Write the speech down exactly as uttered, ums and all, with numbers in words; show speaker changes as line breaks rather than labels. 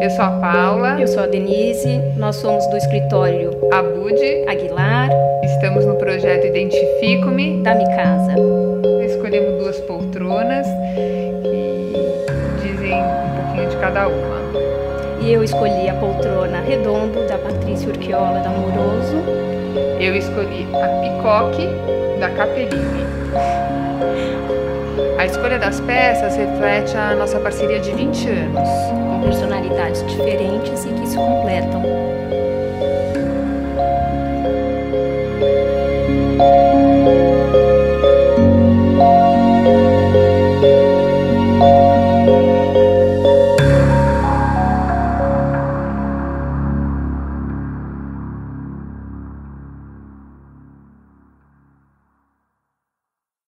Eu sou a Paula.
Eu sou a Denise. Nós somos do escritório
Abud
Aguilar.
Estamos no projeto Identifico-me
da Micasa.
Escolhemos duas poltronas que dizem um pouquinho de cada uma.
E eu escolhi a poltrona Redondo, da Patrícia Urquiola, da Amoroso.
Eu escolhi a Picoque, da Capellini. A escolha das peças reflete a nossa parceria de vinte anos.
Com personalidades diferentes e que se completam.